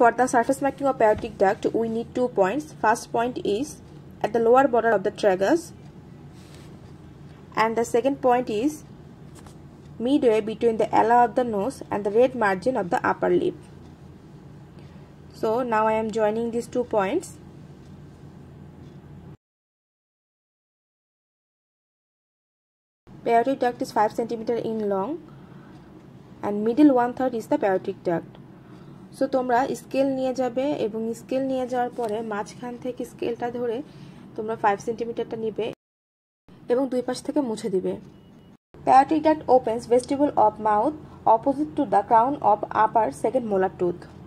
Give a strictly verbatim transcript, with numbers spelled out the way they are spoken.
for the surface marking of aortic duct, we need two points. First point is at the lower border of the tragus, and the second point is midway between the ala of the nose and the red margin of the upper lip. So now I am joining these two points. Aortic duct is five centimeters in long and middle one third is the aortic duct. So তোমরা scale নিয়ে যাবে এবং scale নিয়ে যাওয়ার পরে মাঝখান থেকে স্কেলটা ধরে তোমরা five সেন্টিমিটারটা নেবে এবং দুই পাশ থেকে মুছে দিবে। Aortic duct opens vestibule of mouth opposite to the crown of upper second molar tooth.